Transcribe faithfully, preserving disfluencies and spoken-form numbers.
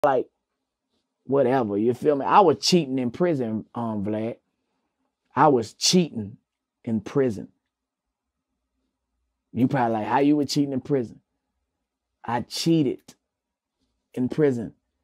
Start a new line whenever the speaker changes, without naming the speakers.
like, whatever, you feel me? I was cheating in prison, um, Vlad. I was cheating in prison. You probably like, how you were cheating in prison? I cheated in prison.